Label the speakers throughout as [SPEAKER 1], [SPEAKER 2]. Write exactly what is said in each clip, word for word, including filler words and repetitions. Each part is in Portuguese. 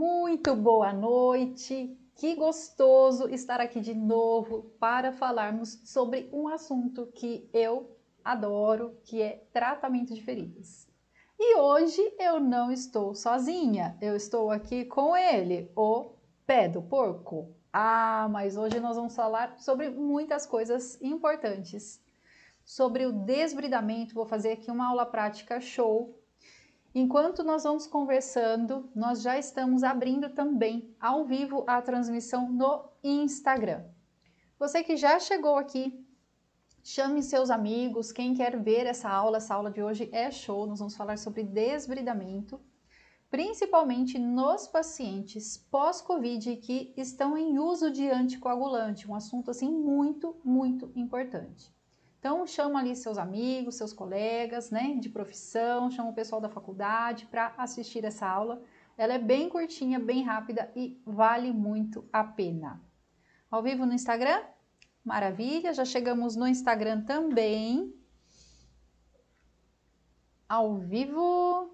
[SPEAKER 1] Muito boa noite, que gostoso estar aqui de novo para falarmos sobre um assunto que eu adoro, que é tratamento de feridas. E hoje eu não estou sozinha, eu estou aqui com ele, o pé do porco. Ah, mas hoje nós vamos falar sobre muitas coisas importantes. Sobre o desbridamento, vou fazer aqui uma aula prática show. Enquanto nós vamos conversando, nós já estamos abrindo também ao vivo a transmissão no Instagram. Você que já chegou aqui, chame seus amigos, quem quer ver essa aula, essa aula de hoje é show, nós vamos falar sobre desbridamento, principalmente nos pacientes pós-Covid que estão em uso de anticoagulante, um assunto assim muito, muito importante. Então, chama ali seus amigos, seus colegas, né, de profissão, chama o pessoal da faculdade para assistir essa aula. Ela é bem curtinha, bem rápida e vale muito a pena. Ao vivo no Instagram? Maravilha, já chegamos no Instagram também. Ao vivo,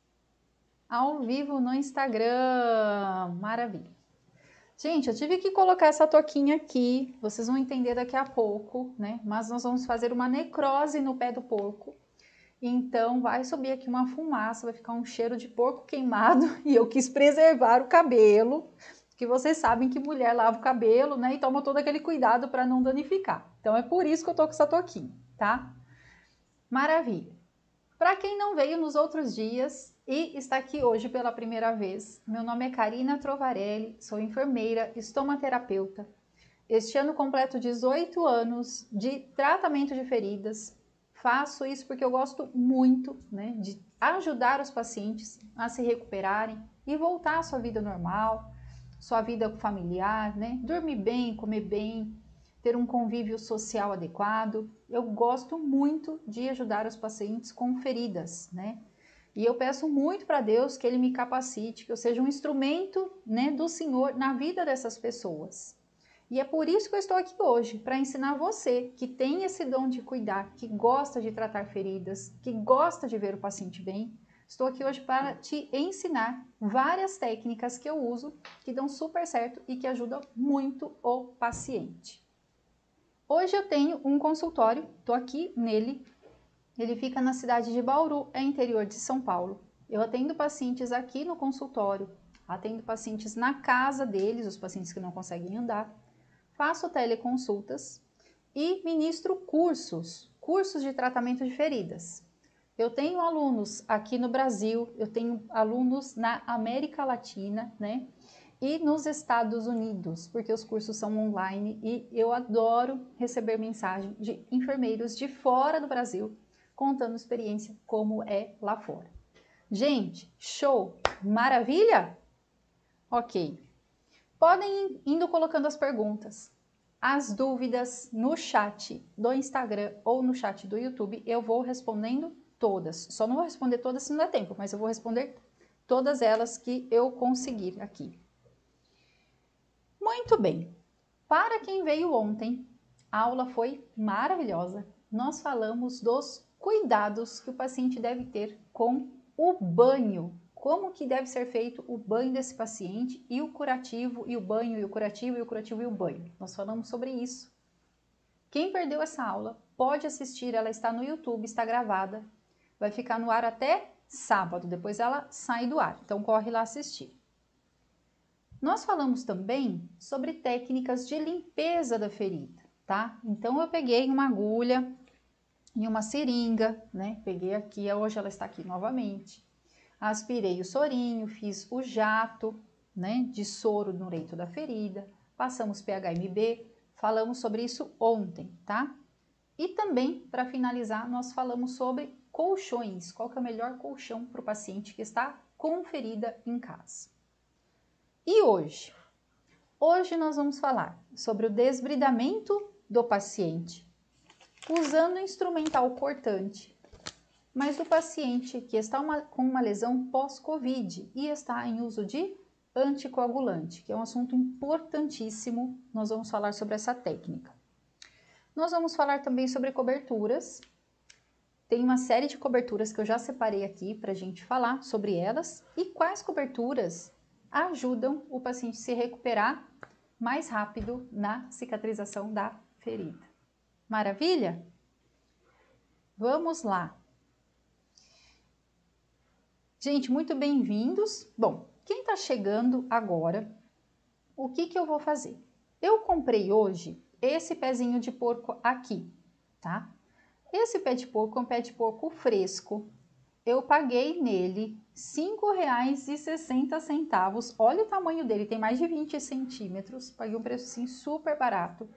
[SPEAKER 1] ao vivo no Instagram, maravilha. Gente, eu tive que colocar essa toquinha aqui, vocês vão entender daqui a pouco, né? Mas nós vamos fazer uma necrose no pé do porco. Então, vai subir aqui uma fumaça, vai ficar um cheiro de porco queimado. E eu quis preservar o cabelo, que vocês sabem que mulher lava o cabelo, né? E toma todo aquele cuidado para não danificar. Então, é por isso que eu tô com essa toquinha, tá? Maravilha. Para quem não veio nos outros dias e está aqui hoje pela primeira vez, meu nome é Karina Trovarelli, sou enfermeira, estomaterapeuta. Este ano completo dezoito anos de tratamento de feridas. Faço isso porque eu gosto muito, né, de ajudar os pacientes a se recuperarem e voltar à sua vida normal, sua vida familiar, né, dormir bem, comer bem, ter um convívio social adequado. Eu gosto muito de ajudar os pacientes com feridas, né? E eu peço muito para Deus que Ele me capacite, que eu seja um instrumento, né, do Senhor na vida dessas pessoas. E é por isso que eu estou aqui hoje, para ensinar você que tem esse dom de cuidar, que gosta de tratar feridas, que gosta de ver o paciente bem. Estou aqui hoje para te ensinar várias técnicas que eu uso, que dão super certo e que ajudam muito o paciente. Hoje eu tenho um consultório, estou aqui nele, ele fica na cidade de Bauru, é interior de São Paulo. Eu atendo pacientes aqui no consultório, atendo pacientes na casa deles, os pacientes que não conseguem andar, faço teleconsultas e ministro cursos, cursos de tratamento de feridas. Eu tenho alunos aqui no Brasil, eu tenho alunos na América Latina, né? E nos Estados Unidos, porque os cursos são online e eu adoro receber mensagem de enfermeiros de fora do Brasil contando experiência como é lá fora. Gente, show! Maravilha? Ok. Podem ir indo colocando as perguntas, as dúvidas no chat do Instagram ou no chat do YouTube, eu vou respondendo todas. Só não vou responder todas se não der tempo, mas eu vou responder todas elas que eu conseguir aqui. Muito bem, para quem veio ontem, a aula foi maravilhosa. Nós falamos dos cuidados que o paciente deve ter com o banho, como que deve ser feito o banho desse paciente e o curativo e o banho e o curativo e o curativo e o banho. Nós falamos sobre isso. Quem perdeu essa aula pode assistir, ela está no YouTube, está gravada, vai ficar no ar até sábado, depois ela sai do ar, então corre lá assistir. Nós falamos também sobre técnicas de limpeza da ferida, tá? Então eu peguei uma agulha e uma seringa, né? Peguei aqui, hoje ela está aqui novamente. Aspirei o sorinho, fiz o jato, né, de soro no leito da ferida, passamos P H M B, falamos sobre isso ontem, tá? E também, para finalizar, nós falamos sobre colchões, qual que é o melhor colchão para o paciente que está com ferida em casa. E hoje? Hoje nós vamos falar sobre o desbridamento do paciente, usando o instrumental cortante, mas do paciente que está uma, com uma lesão pós-Covid e está em uso de anticoagulante, que é um assunto importantíssimo, nós vamos falar sobre essa técnica. Nós vamos falar também sobre coberturas, tem uma série de coberturas que eu já separei aqui para a gente falar sobre elas e quais coberturas ajudam o paciente a se recuperar mais rápido na cicatrização da ferida. Maravilha? Vamos lá. Gente, muito bem-vindos. Bom, quem está chegando agora, o que que eu vou fazer? Eu comprei hoje esse pezinho de porco aqui, tá? Esse pé de porco é um pé de porco fresco. Eu paguei nele cinco reais e sessenta centavos. Olha o tamanho dele, tem mais de vinte centímetros. Paguei um preço assim super barato.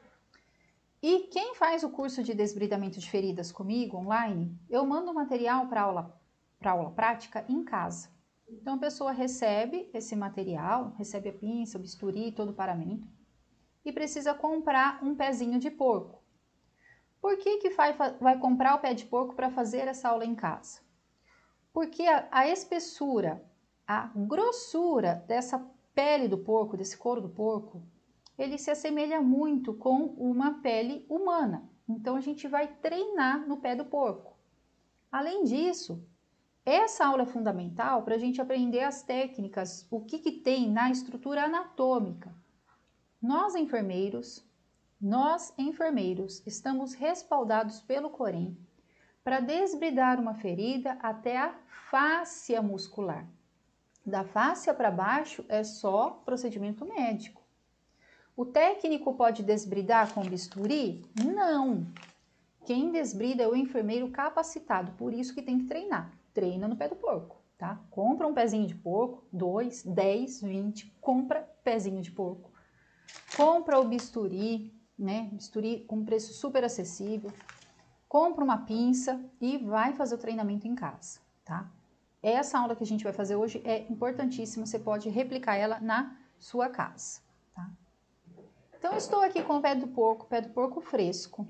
[SPEAKER 1] E quem faz o curso de desbridamento de feridas comigo online, eu mando o material para aula, para aula prática em casa. Então a pessoa recebe esse material, recebe a pinça, o bisturi, todo o paramento e precisa comprar um pezinho de porco. Por que que vai, vai comprar o pé de porco para fazer essa aula em casa? Porque a, a espessura, a grossura dessa pele do porco, desse couro do porco, ele se assemelha muito com uma pele humana. Então, a gente vai treinar no pé do porco. Além disso, essa aula é fundamental para a gente aprender as técnicas, o que, que tem na estrutura anatômica. Nós, enfermeiros, nós, enfermeiros, estamos respaldados pelo Corém para desbridar uma ferida até a fáscia muscular. Da fáscia para baixo é só procedimento médico. O técnico pode desbridar com bisturi? Não. Quem desbrida é o enfermeiro capacitado, por isso que tem que treinar. Treina no pé do porco, tá? Compra um pezinho de porco, dois, dez, vinte, compra pezinho de porco. Compra o bisturi, né? Bisturi com preço super acessível. Compra uma pinça e vai fazer o treinamento em casa, tá? Essa aula que a gente vai fazer hoje é importantíssima, você pode replicar ela na sua casa, tá? Então, eu estou aqui com o pé do porco, pé do porco fresco.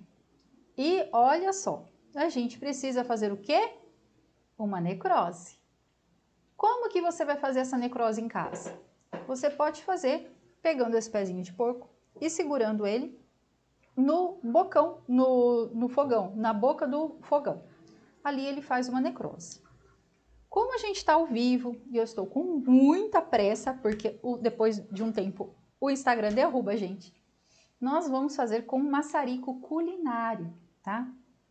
[SPEAKER 1] E olha só, a gente precisa fazer o quê? Uma necrose. Como que você vai fazer essa necrose em casa? Você pode fazer pegando esse pezinho de porco e segurando ele no bocão, no, no fogão, na boca do fogão. Ali ele faz uma necrose. Como a gente está ao vivo e eu estou com muita pressa, porque o, depois de um tempo o Instagram derruba a gente, nós vamos fazer com maçarico culinário, tá?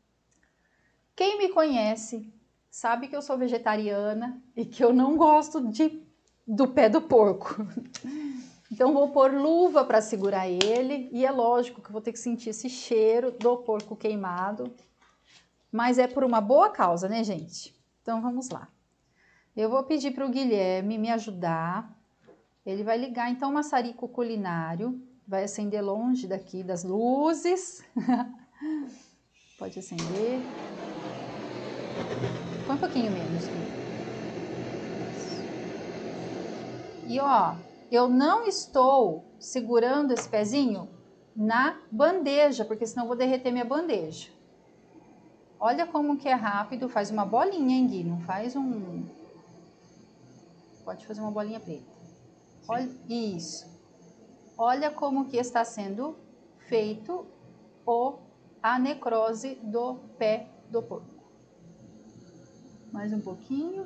[SPEAKER 1] Quem me conhece sabe que eu sou vegetariana e que eu não gosto de, do pé do porco. Então, vou pôr luva para segurar ele e é lógico que eu vou ter que sentir esse cheiro do porco queimado, mas é por uma boa causa, né, gente? Então, vamos lá. Eu vou pedir para o Guilherme me ajudar. Ele vai ligar, então, o maçarico culinário. Vai acender longe daqui das luzes. Pode acender. Põe um pouquinho menos. E, ó, eu não estou segurando esse pezinho na bandeja, porque senão eu vou derreter minha bandeja. Olha como que é rápido. Faz uma bolinha, hein, Gui? Não faz um... Pode fazer uma bolinha preta. Olha, isso. Olha como que está sendo feito o, a necrose do pé do porco. Mais um pouquinho.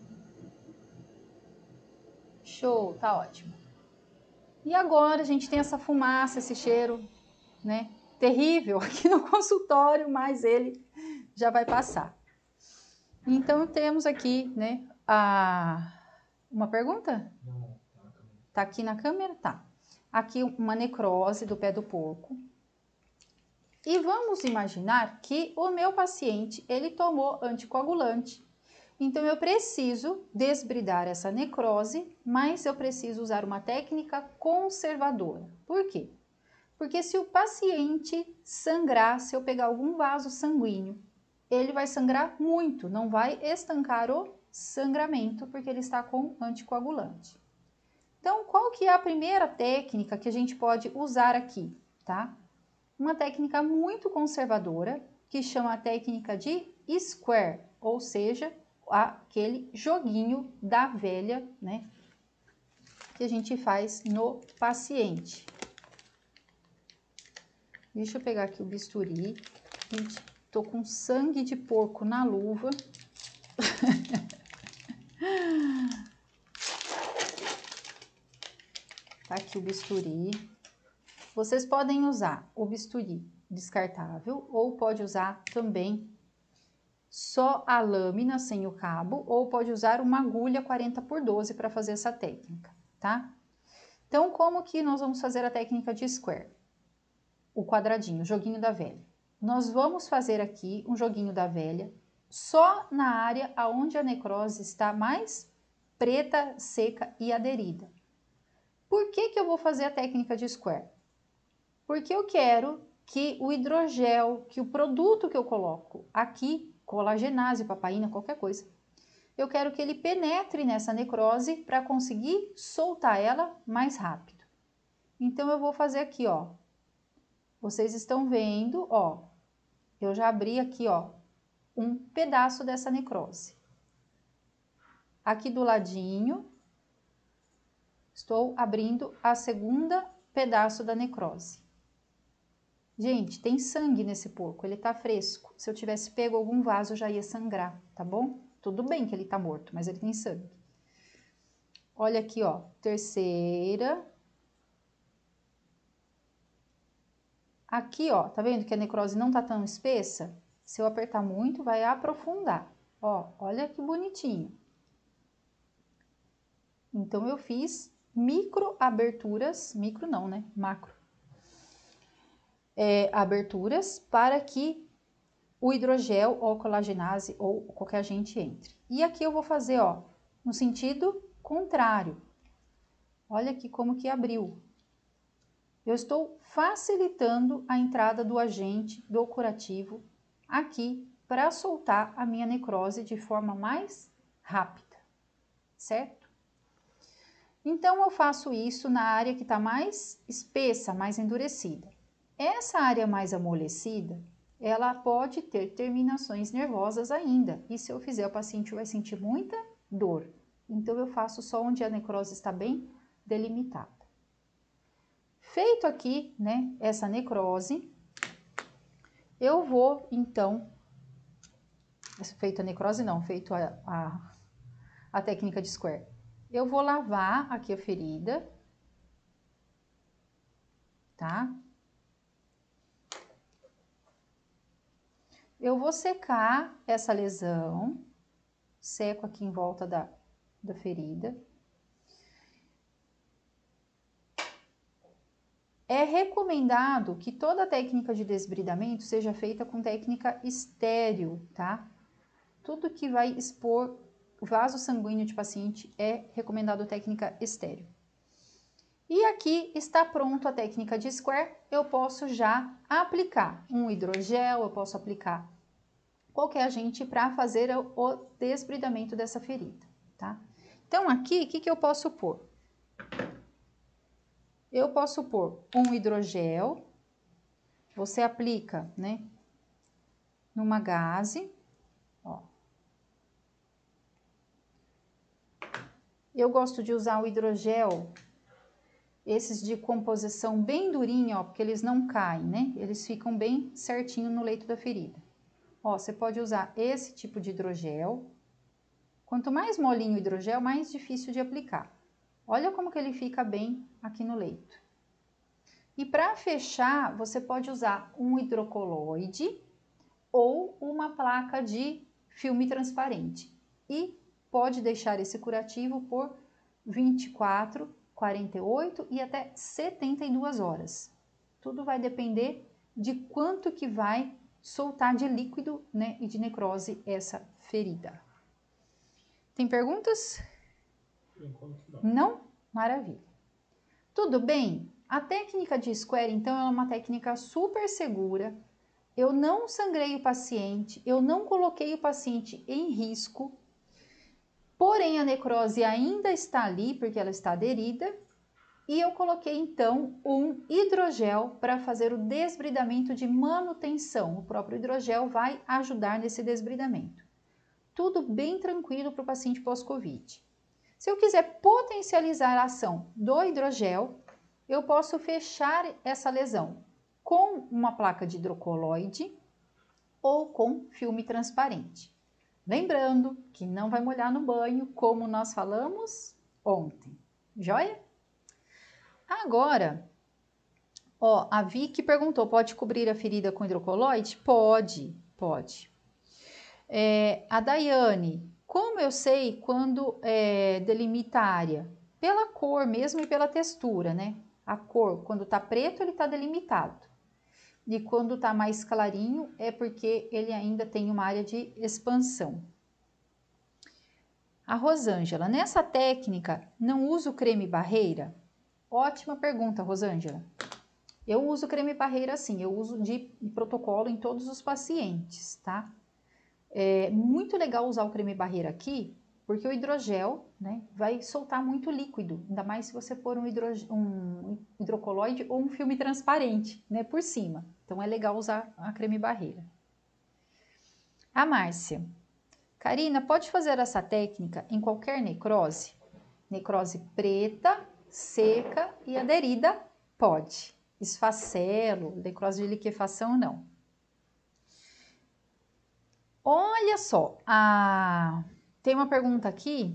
[SPEAKER 1] Show, tá ótimo. E agora a gente tem essa fumaça, esse cheiro, né, terrível aqui no consultório, mas ele já vai passar. Então temos aqui, né, a... uma pergunta? Não, tá aqui na câmera? Tá. Aqui uma necrose do pé do porco. E vamos imaginar que o meu paciente, ele tomou anticoagulante. Então, eu preciso desbridar essa necrose, mas eu preciso usar uma técnica conservadora. Por quê? Porque se o paciente sangrar, se eu pegar algum vaso sanguíneo, ele vai sangrar muito, não vai estancar o sangramento, porque ele está com anticoagulante. Então, qual que é a primeira técnica que a gente pode usar aqui, tá? Uma técnica muito conservadora, que chama a técnica de square, ou seja, aquele joguinho da velha, né, que a gente faz no paciente. Deixa eu pegar aqui o bisturi. Gente, tô com sangue de porco na luva. Tá aqui o bisturi. Vocês podem usar o bisturi descartável ou pode usar também só a lâmina sem o cabo, ou pode usar uma agulha quarenta por doze para fazer essa técnica, tá? Então, como que nós vamos fazer a técnica de square? O quadradinho, o joguinho da velha. Nós vamos fazer aqui um joguinho da velha só na área onde a necrose está mais preta, seca e aderida. Por que que eu vou fazer a técnica de square? Porque eu quero que o hidrogel, que o produto que eu coloco aqui, colagenase, papaína, qualquer coisa, eu quero que ele penetre nessa necrose para conseguir soltar ela mais rápido. Então, eu vou fazer aqui, ó. Vocês estão vendo, ó, eu já abri aqui, ó, um pedaço dessa necrose. Aqui do ladinho, estou abrindo a segunda pedaço da necrose. Gente, tem sangue nesse porco, ele tá fresco. Se eu tivesse pego algum vaso, já ia sangrar, tá bom? Tudo bem que ele tá morto, mas ele tem sangue. Olha aqui, ó, terceira. Aqui, ó, tá vendo que a necrose não tá tão espessa? Se eu apertar muito, vai aprofundar. Ó, olha que bonitinho. Então, eu fiz micro aberturas, micro não, né? Macro. É, aberturas para que o hidrogel ou colagenase ou qualquer agente entre. E aqui eu vou fazer, ó, no sentido contrário. Olha aqui como que abriu. Eu estou facilitando a entrada do agente do curativo aqui para soltar a minha necrose de forma mais rápida, certo? Então, eu faço isso na área que está mais espessa, mais endurecida. Essa área mais amolecida, ela pode ter terminações nervosas ainda. E se eu fizer, o paciente vai sentir muita dor. Então, eu faço só onde a necrose está bem delimitada. Feito aqui, né, essa necrose, eu vou, então... Feito a necrose, não, feito a, a, a técnica de square. Eu vou lavar aqui a ferida, tá? Eu vou secar essa lesão, seco aqui em volta da, da ferida. É recomendado que toda a técnica de desbridamento seja feita com técnica estéril, tá? Tudo que vai expor o vaso sanguíneo de paciente é recomendado técnica estéril. E aqui está pronto a técnica de square, eu posso já aplicar um hidrogel, eu posso aplicar qualquer agente para fazer o desbridamento dessa ferida, tá? Então, aqui, o que que eu posso pôr? Eu posso pôr um hidrogel, você aplica, né, numa gaze, ó. Eu gosto de usar o hidrogel, esses de composição bem durinha, ó, porque eles não caem, né? Eles ficam bem certinho no leito da ferida. Ó, você pode usar esse tipo de hidrogel. Quanto mais molinho o hidrogel, mais difícil de aplicar. Olha como que ele fica bem aqui no leito. E para fechar, você pode usar um hidrocoloide ou uma placa de filme transparente. E pode deixar esse curativo por vinte e quatro, quarenta e oito e até setenta e duas horas. Tudo vai depender de quanto que vai soltar de líquido, né, e de necrose essa ferida. Tem perguntas? Não. Não? Maravilha. Tudo bem? A técnica de square, então, é uma técnica super segura. Eu não sangrei o paciente, eu não coloquei o paciente em risco, porém a necrose ainda está ali, porque ela está aderida, e eu coloquei, então, um hidrogel para fazer o desbridamento de manutenção. O próprio hidrogel vai ajudar nesse desbridamento. Tudo bem tranquilo para o paciente pós-Covid. Se eu quiser potencializar a ação do hidrogel, eu posso fechar essa lesão com uma placa de hidrocoloide ou com filme transparente. Lembrando que não vai molhar no banho, como nós falamos ontem. Joia? Agora, ó, a Vicky perguntou, pode cobrir a ferida com hidrocoloide? Pode, pode. É, a Daiane, como eu sei quando é, delimita a área? Pela cor mesmo e pela textura, né? A cor, quando tá preto, ele tá delimitado. E quando tá mais clarinho, é porque ele ainda tem uma área de expansão. A Rosângela, nessa técnica, não uso creme barreira? Ótima pergunta, Rosângela. Eu uso creme barreira sim, eu uso de protocolo em todos os pacientes, tá? É muito legal usar o creme barreira aqui, porque o hidrogel, né, vai soltar muito líquido, ainda mais se você pôr um, hidro, um hidrocoloide ou um filme transparente, né, por cima. Então é legal usar a creme barreira. A Márcia. Karina, pode fazer essa técnica em qualquer necrose? Necrose preta, seca e aderida? Pode. Esfacelo, necrose de liquefação, não. Olha só, a... tem uma pergunta aqui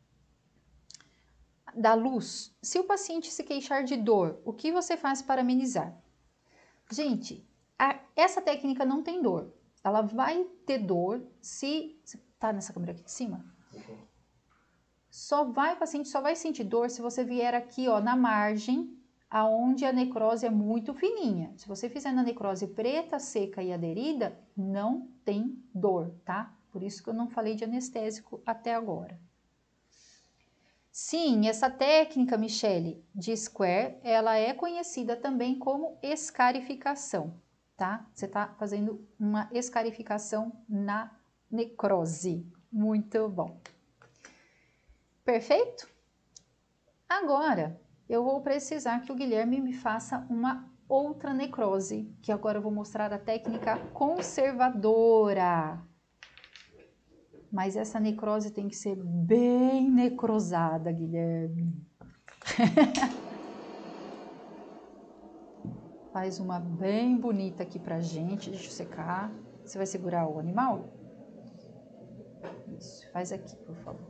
[SPEAKER 1] da Luz. Se o paciente se queixar de dor, o que você faz para amenizar? Gente, a... essa técnica não tem dor. Ela vai ter dor se... Tá nessa câmera aqui de cima? Só vai, o paciente só vai sentir dor se você vier aqui, ó, na margem, aonde a necrose é muito fininha. Se você fizer na necrose preta, seca e aderida, não tem dor, tá? Por isso que eu não falei de anestésico até agora. Sim, essa técnica, Michele, de square, ela é conhecida também como escarificação, tá? Você tá fazendo uma escarificação na necrose. Muito bom. Perfeito? Agora, eu vou precisar que o Guilherme me faça uma outra necrose, que agora eu vou mostrar a técnica conservadora. Mas essa necrose tem que ser bem necrosada, Guilherme. Faz uma bem bonita aqui pra gente, deixa eu secar. Você vai segurar o animal? Isso, faz aqui, por favor.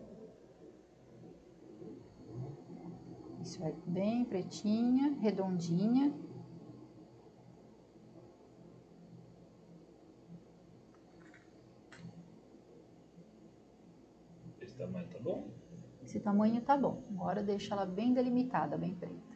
[SPEAKER 1] Isso, vai bem pretinha, redondinha.
[SPEAKER 2] Esse tamanho tá bom?
[SPEAKER 1] Esse tamanho tá bom. Agora deixa ela bem delimitada, bem preta.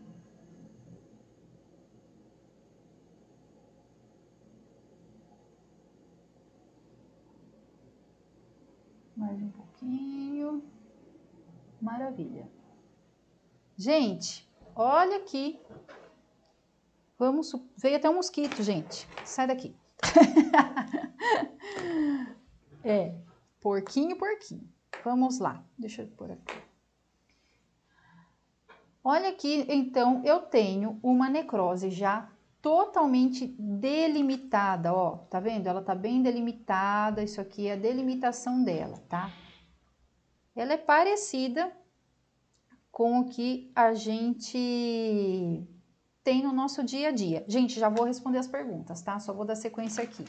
[SPEAKER 1] Mais um pouquinho. Maravilha. Gente, olha aqui. Vamos, veio até um mosquito, gente. Sai daqui. É, porquinho, porquinho. Vamos lá. Deixa eu pôr aqui. Olha aqui, então, eu tenho uma necrose já totalmente delimitada, ó. Tá vendo? Ela tá bem delimitada. Isso aqui é a delimitação dela, tá? Ela é parecida com o que a gente tem no nosso dia a dia. Gente, já vou responder as perguntas, tá? Só vou dar sequência aqui.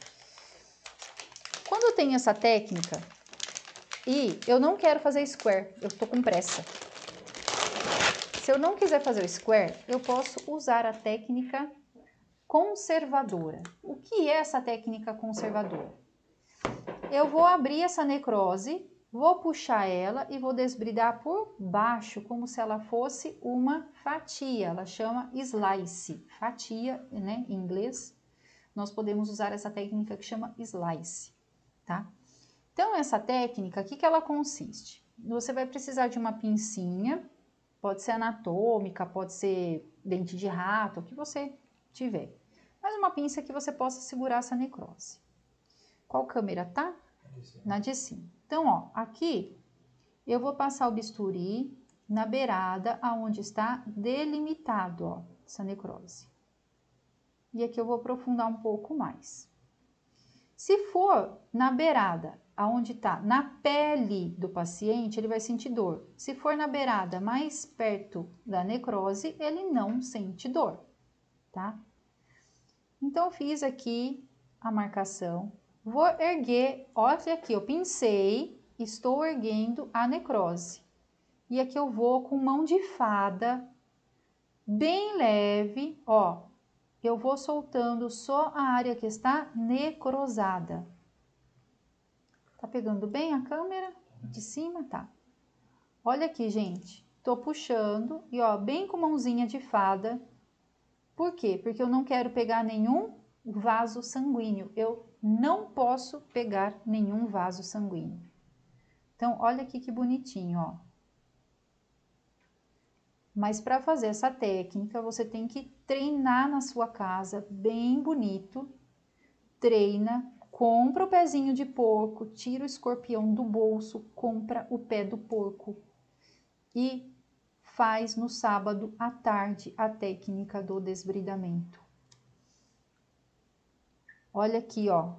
[SPEAKER 1] Quando eu tenho essa técnica e eu não quero fazer square, eu tô com pressa. Se eu não quiser fazer o square, eu posso usar a técnica conservadora. O que é essa técnica conservadora? Eu vou abrir essa necrose, vou puxar ela e vou desbridar por baixo, como se ela fosse uma fatia. Ela chama slice, fatia, né, em inglês. Nós podemos usar essa técnica que chama slice, tá? Então, essa técnica, o que que ela consiste? Você vai precisar de uma pincinha, pode ser anatômica, pode ser dente de rato, o que você tiver. Mas uma pinça que você possa segurar essa necrose. Qual câmera tá? Na de cima. Então, ó, aqui eu vou passar o bisturi na beirada aonde está delimitado, ó, essa necrose. E aqui eu vou aprofundar um pouco mais. Se for na beirada, aonde tá na pele do paciente, ele vai sentir dor. Se for na beirada mais perto da necrose, ele não sente dor, tá? Então, eu fiz aqui a marcação. Vou erguer, olha aqui, eu pincei, estou erguendo a necrose. E aqui eu vou com mão de fada, bem leve, ó. Eu vou soltando só a área que está necrosada. Tá pegando bem a câmera? De cima? Tá. Olha aqui, gente. Tô puxando e, ó, bem com mãozinha de fada. Por quê? Porque eu não quero pegar nenhum vaso sanguíneo. Eu não posso pegar nenhum vaso sanguíneo. Então, olha aqui que bonitinho, ó. Mas para fazer essa técnica, você tem que treinar na sua casa, bem bonito. Treina, compra o pezinho de porco, tira o escorpião do bolso, compra o pé do porco e faz no sábado à tarde a técnica do desbridamento. Olha aqui, ó.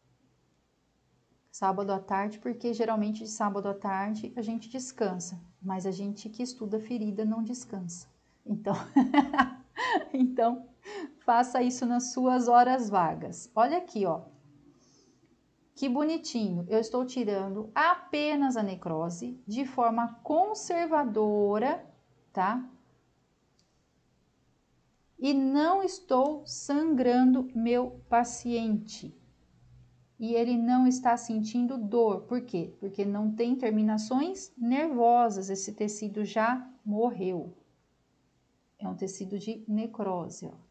[SPEAKER 1] Sábado à tarde, porque geralmente de sábado à tarde a gente descansa, mas a gente que estuda ferida não descansa. Então, então faça isso nas suas horas vagas. Olha aqui, ó. Que bonitinho. Eu estou tirando apenas a necrose de forma conservadora, tá? E não estou sangrando meu paciente. E ele não está sentindo dor. Por quê? Porque não tem terminações nervosas. Esse tecido já morreu. É um tecido de necrose, ó.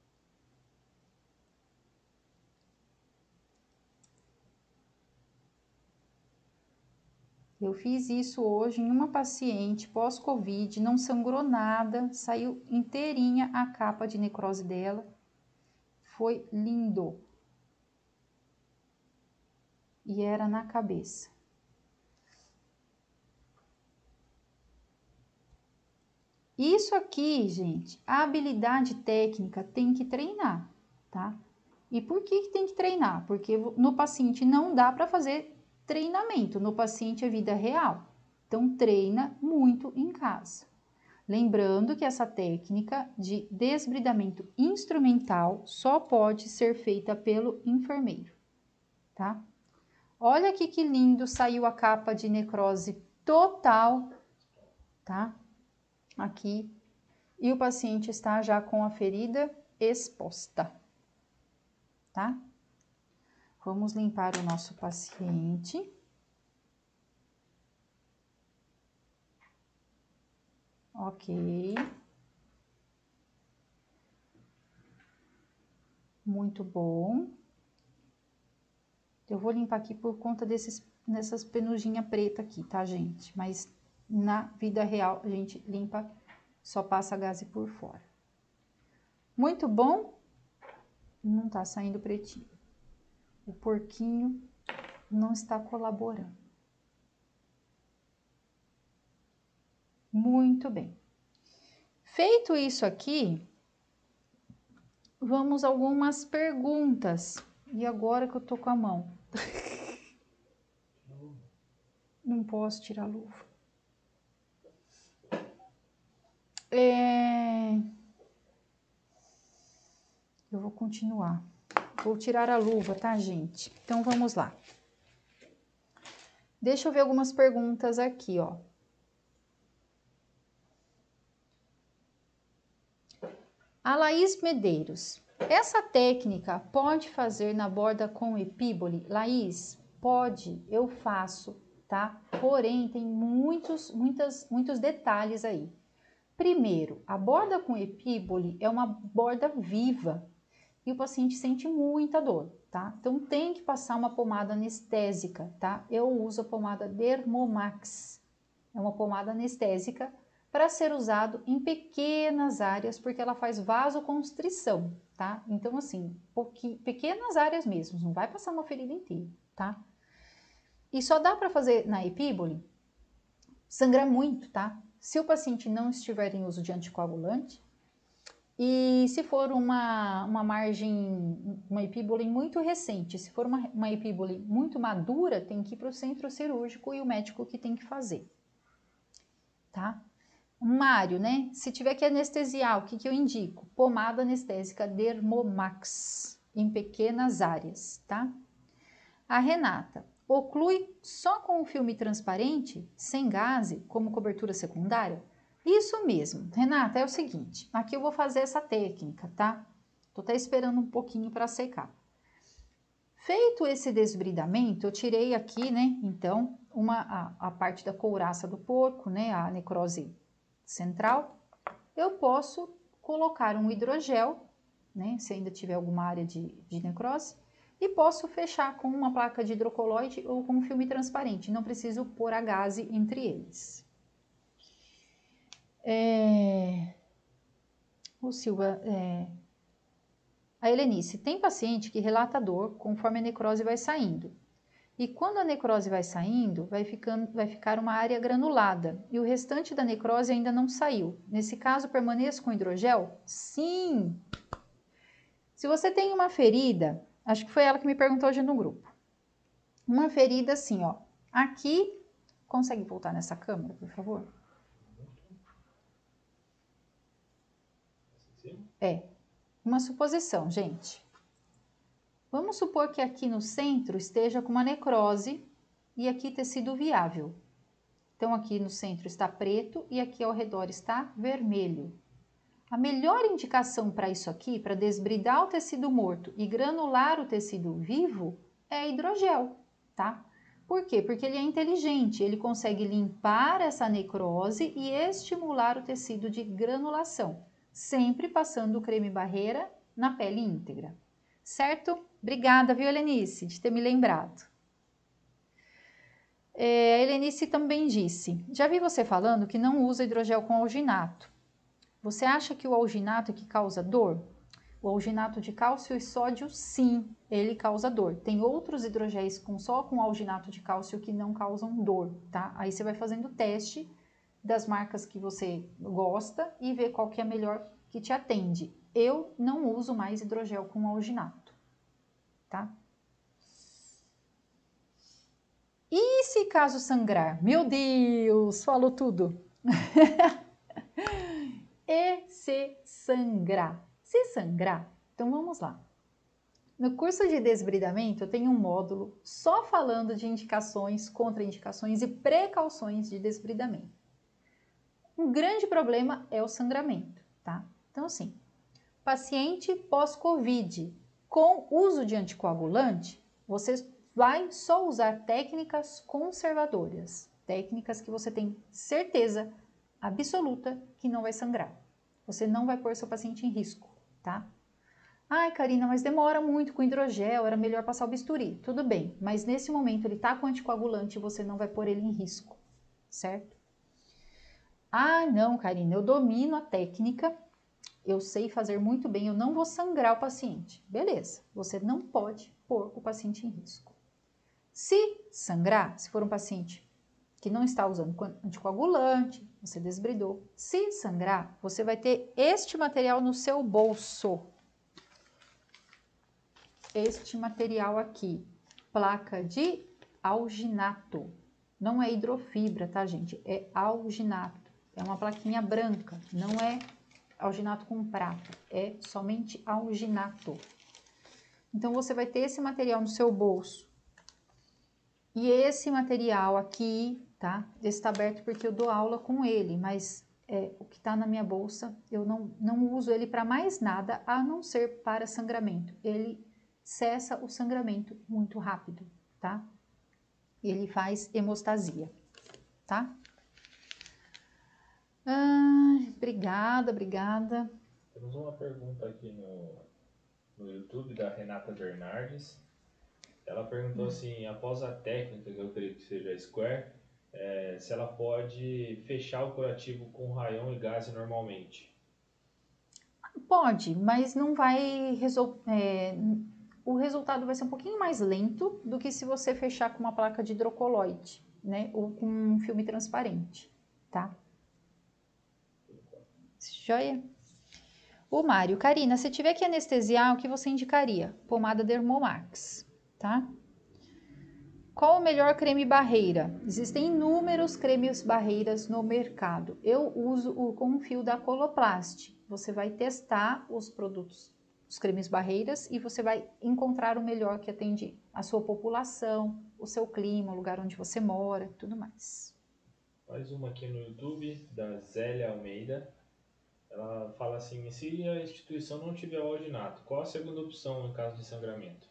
[SPEAKER 1] Eu fiz isso hoje em uma paciente pós-Covid, não sangrou nada, saiu inteirinha a capa de necrose dela. Foi lindo. E era na cabeça. Isso aqui, gente, a habilidade técnica tem que treinar, tá? E por que que tem que treinar? Porque no paciente não dá para fazer treinamento, no paciente é vida real. Então, treina muito em casa. Lembrando que essa técnica de desbridamento instrumental só pode ser feita pelo enfermeiro, tá? Olha aqui que lindo, saiu a capa de necrose total, tá? Aqui. E o paciente está já com a ferida exposta, tá? Vamos limpar o nosso paciente. Ok. Muito bom. Eu vou limpar aqui por conta desses, dessas penuginhas preta aqui, tá, gente? Mas na vida real a gente limpa, só passa a gaze por fora. Muito bom. Não tá saindo pretinho. O porquinho não está colaborando. Muito bem. Feito isso aqui, vamos a algumas perguntas. E agora que eu tô com a mão? Não posso tirar a luva. É... Eu vou continuar. Vou tirar a luva, tá, gente? Então, vamos lá. Deixa eu ver algumas perguntas aqui, ó. A Laís Medeiros. Essa técnica pode fazer na borda com epíbole? Laís, pode, eu faço, tá? Porém, tem muitos, muitas, muitos detalhes aí. Primeiro, a borda com epíbole é uma borda viva e o paciente sente muita dor, tá? Então, tem que passar uma pomada anestésica, tá? Eu uso a pomada Dermomax, é uma pomada anestésica para ser usado em pequenas áreas, porque ela faz vasoconstrição, tá? Então, assim, pequenas áreas mesmo, não vai passar uma ferida inteira, tá? E só dá para fazer na epíbole, sangra muito, tá? Se o paciente não estiver em uso de anticoagulante, e se for uma, uma margem, uma epíbole muito recente, se for uma, uma epíbole muito madura, tem que ir para o centro cirúrgico e o médico que tem que fazer, tá? Mário, né? Se tiver que anestesiar, o que, que eu indico? Pomada anestésica Dermomax, em pequenas áreas, tá? A Renata, oclui só com o filme transparente, sem gaze, como cobertura secundária? Isso mesmo. Renata, é o seguinte, aqui eu vou fazer essa técnica, tá? Tô até esperando um pouquinho para secar. Feito esse desbridamento, eu tirei aqui, né, então, uma, a, a parte da couraça do porco, né, a necrose central. Eu posso colocar um hidrogel, né, se ainda tiver alguma área de, de necrose, e posso fechar com uma placa de hidrocoloide ou com um filme transparente, não preciso pôr a gaze entre eles. É... O Silva, é... a Helenice, tem paciente que relata dor conforme a necrose vai saindo. E quando a necrose vai saindo, vai, ficando, vai ficar uma área granulada e o restante da necrose ainda não saiu. Nesse caso, permaneça com hidrogel? Sim! Se você tem uma ferida, acho que foi ela que me perguntou hoje no grupo. Uma ferida assim, ó. Aqui, consegue voltar nessa câmera, por favor? É, uma suposição, gente. Vamos supor que aqui no centro esteja com uma necrose e aqui tecido viável. Então, aqui no centro está preto e aqui ao redor está vermelho. A melhor indicação para isso aqui, para desbridar o tecido morto e granular o tecido vivo, é hidrogel, tá? Por quê? Porque ele é inteligente, ele consegue limpar essa necrose e estimular o tecido de granulação, sempre passando o creme barreira na pele íntegra. Certo? Obrigada, viu, Helenice, de ter me lembrado. É, a Helenice também disse, já vi você falando que não usa hidrogel com alginato. Você acha que o alginato é que causa dor? O alginato de cálcio e sódio, sim, ele causa dor. Tem outros hidrogéis com, só com alginato de cálcio que não causam dor, tá? Aí você vai fazendo o teste das marcas que você gosta e vê qual que é a melhor que te atende. Eu não uso mais hidrogel com alginato, tá? E se caso sangrar? Meu Deus, falou tudo. E se sangrar? Se sangrar, então vamos lá. No curso de desbridamento, eu tenho um módulo só falando de indicações, contraindicações e precauções de desbridamento. Um grande problema é o sangramento, tá? Então, assim, paciente pós-Covid com uso de anticoagulante, você vai só usar técnicas conservadoras, técnicas que você tem certeza absoluta que não vai sangrar. Você não vai pôr seu paciente em risco, tá? Ai, Karina, mas demora muito com hidrogel, era melhor passar o bisturi. Tudo bem, mas nesse momento ele tá com anticoagulante e você não vai pôr ele em risco, certo? Ah, não, Karina, eu domino a técnica, eu sei fazer muito bem, eu não vou sangrar o paciente. Beleza, você não pode pôr o paciente em risco. Se sangrar, se for um paciente que não está usando anticoagulante, você desbridou. Se sangrar, você vai ter este material no seu bolso. Este material aqui, placa de alginato. Não é hidrofibra, tá, gente? É alginato. É uma plaquinha branca, não é alginato com prata, é somente alginato. Então, você vai ter esse material no seu bolso. E esse material aqui, tá? Esse está aberto porque eu dou aula com ele, mas é, o que está na minha bolsa, eu não, não uso ele para mais nada, a não ser para sangramento. Ele cessa o sangramento muito rápido, tá? Ele faz hemostasia, tá? Ah, obrigada, obrigada.
[SPEAKER 2] Temos uma pergunta aqui no, no YouTube da Renata Bernardes. Ela perguntou assim, após a técnica, que eu creio que seja a Square, é, se ela pode fechar o curativo com raião e gaze normalmente.
[SPEAKER 1] Pode, mas não vai resolver... É, o resultado vai ser um pouquinho mais lento do que se você fechar com uma placa de hidrocoloide, né? Ou com um filme transparente, tá? Joia? O Mário, Karina, se tiver que anestesiar, o que você indicaria? Pomada Dermomax, tá? Qual o melhor creme barreira? Existem inúmeros cremes barreiras no mercado. Eu uso o com fio da Coloplast. Você vai testar os produtos, os cremes barreiras, e você vai encontrar o melhor que atende a sua população, o seu clima, o lugar onde você mora, tudo mais.
[SPEAKER 2] Mais uma aqui no YouTube, da Zélia Almeida. Ela fala assim, se a instituição não tiver o alginato, qual a segunda opção em caso de sangramento?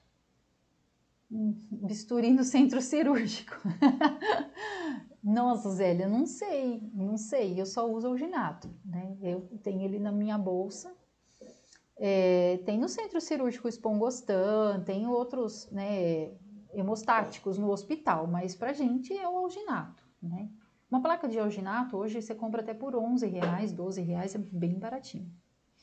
[SPEAKER 1] Bisturi no centro cirúrgico. Nossa, Zélia, não sei, não sei, eu só uso alginato, né? Eu tenho ele na minha bolsa. É, tem no centro cirúrgico Espongostan, tem outros, né, hemostáticos no hospital, mas pra gente é o alginato, né? Uma placa de alginato hoje você compra até por onze reais, doze reais, é bem baratinho.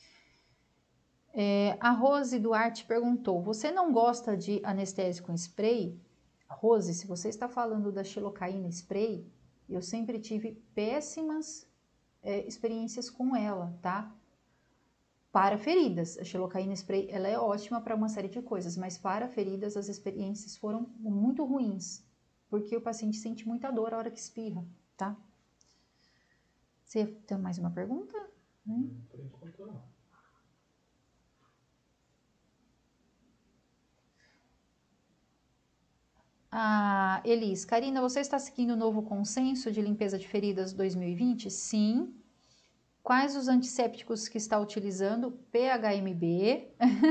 [SPEAKER 1] É, a Rose Duarte perguntou, você não gosta de anestésico em spray? Rose, se você está falando da xilocaína spray, eu sempre tive péssimas é, experiências com ela, tá? Para feridas, a xilocaína spray ela é ótima para uma série de coisas, mas para feridas as experiências foram muito ruins, porque o paciente sente muita dor a hora que espirra, tá? Você tem mais uma pergunta?
[SPEAKER 2] Hum, por enquanto não.
[SPEAKER 1] Ah, Elis, Karina, você está seguindo o novo consenso de limpeza de feridas dois mil e vinte? Sim. Quais os antissépticos que está utilizando? P H M B.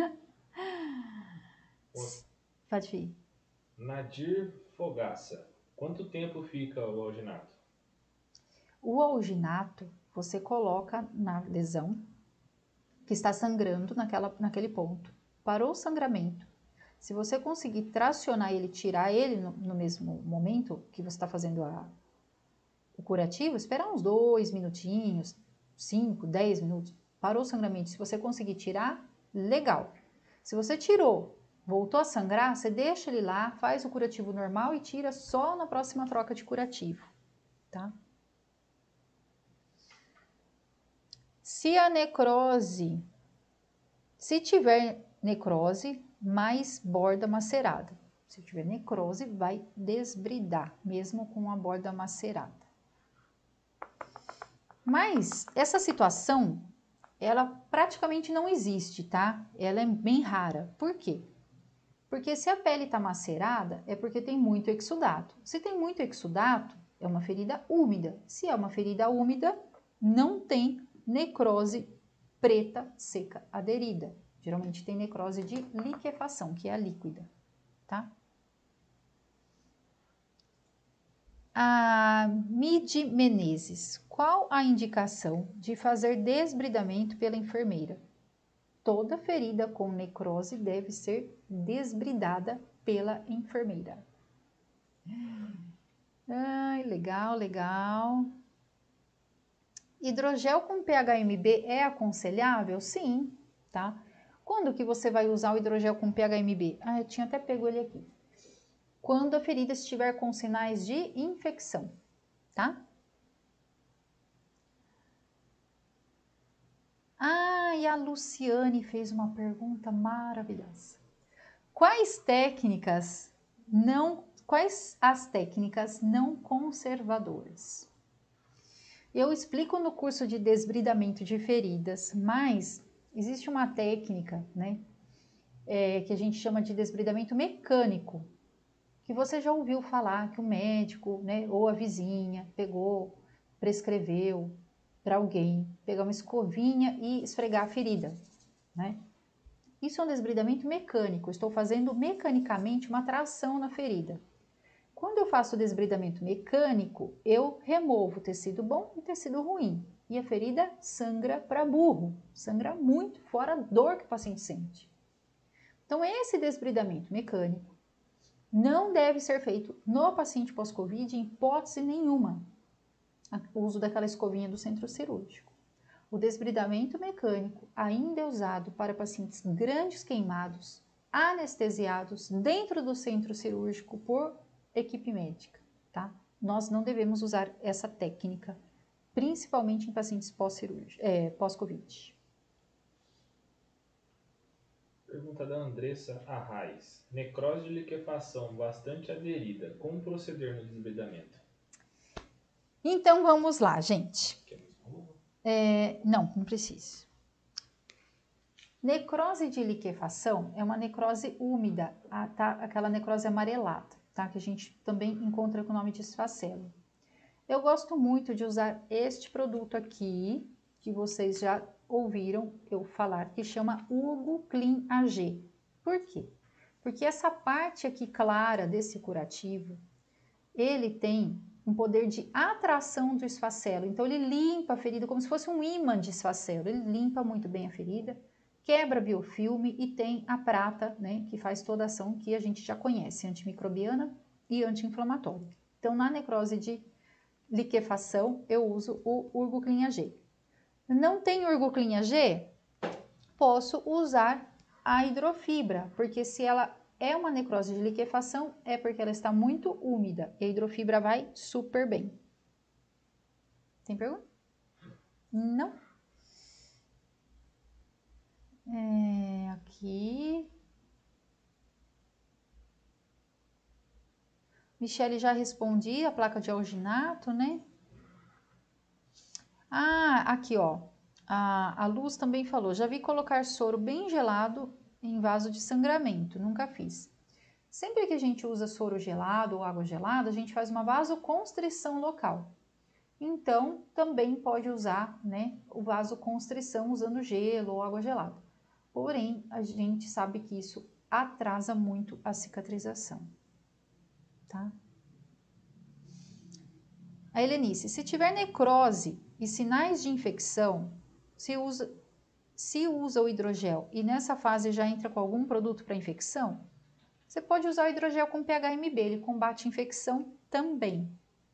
[SPEAKER 1] Pode ir.
[SPEAKER 2] Nadir Fogaça. Quanto tempo fica o alginato?
[SPEAKER 1] O alginato você coloca na lesão que está sangrando naquela, naquele ponto. Parou o sangramento. Se você conseguir tracionar ele, tirar ele no, no mesmo momento que você está fazendo a, o curativo, esperar uns dois minutinhos, cinco, dez minutos, parou o sangramento. Se você conseguir tirar, legal. Se você tirou, voltou a sangrar, você deixa ele lá, faz o curativo normal e tira só na próxima troca de curativo, tá? Se a necrose, se tiver necrose, mais borda macerada. Se tiver necrose, vai desbridar, mesmo com a borda macerada. Mas essa situação, ela praticamente não existe, tá? Ela é bem rara. Por quê? Porque se a pele está macerada, é porque tem muito exudato. Se tem muito exudato, é uma ferida úmida. Se é uma ferida úmida, não tem necrose preta seca aderida. Geralmente tem necrose de liquefação, que é a líquida, tá? A Midi Menezes, qual a indicação de fazer desbridamento pela enfermeira? Toda ferida com necrose deve ser desbridada pela enfermeira. Ai, legal, legal. Hidrogel com P H M B é aconselhável? Sim, tá? Quando que você vai usar o hidrogel com P H M B? Ah, eu tinha até pego ele aqui. Quando a ferida estiver com sinais de infecção, tá? Ah, e a Luciane fez uma pergunta maravilhosa. Quais técnicas não, quais as técnicas não conservadoras? Eu explico no curso de desbridamento de feridas, mas existe uma técnica, né, é, que a gente chama de desbridamento mecânico, que você já ouviu falar que o médico, né, ou a vizinha pegou, prescreveu para alguém pegar uma escovinha e esfregar a ferida, né? Isso é um desbridamento mecânico, estou fazendo mecanicamente uma tração na ferida. Quando eu faço o desbridamento mecânico, eu removo tecido bom e tecido ruim. E a ferida sangra para burro, sangra muito, fora a dor que o paciente sente. Então, esse desbridamento mecânico não deve ser feito no paciente pós-Covid em hipótese nenhuma. O uso daquela escovinha do centro cirúrgico. O desbridamento mecânico ainda é usado para pacientes grandes queimados, anestesiados dentro do centro cirúrgico por equipe médica, tá? Nós não devemos usar essa técnica, principalmente em pacientes pós-cirúrgicos, é, pós-Covid.
[SPEAKER 2] Pergunta da Andressa Arraes. Necrose de liquefação bastante aderida. Como proceder no desbridamento?
[SPEAKER 1] Então vamos lá, gente. É, não, não precisa. Necrose de liquefação é uma necrose úmida, tá? Aquela necrose amarelada, tá? Que a gente também encontra com o nome de esfacelo. Eu gosto muito de usar este produto aqui, que vocês já ouviram eu falar, que chama Urgo Clean A G. Por quê? Porque essa parte aqui clara desse curativo, ele tem um poder de atração do esfacelo. Então, ele limpa a ferida como se fosse um ímã de esfacelo. Ele limpa muito bem a ferida, quebra biofilme e tem a prata, né, que faz toda a ação que a gente já conhece, antimicrobiana e anti-inflamatória. Então, na necrose de liquefação, eu uso o Urgo Clean A G. Não tem Urgo Clean A G? Posso usar a hidrofibra, porque se ela é uma necrose de liquefação, é porque ela está muito úmida e a hidrofibra vai super bem. Tem pergunta? Não? É, aqui. Michele, já respondi a placa de alginato, né? Ah, aqui, ó. A, a Luz também falou. Já vi colocar soro bem gelado em vaso de sangramento. Nunca fiz. Sempre que a gente usa soro gelado ou água gelada, a gente faz uma vasoconstrição local. Então, também pode usar, né, o vasoconstrição usando gelo ou água gelada. Porém, a gente sabe que isso atrasa muito a cicatrização, tá? A Helenice, se tiver necrose e sinais de infecção, se usa, se usa o hidrogel e nessa fase já entra com algum produto para infecção, você pode usar o hidrogel com P H M B, ele combate infecção também.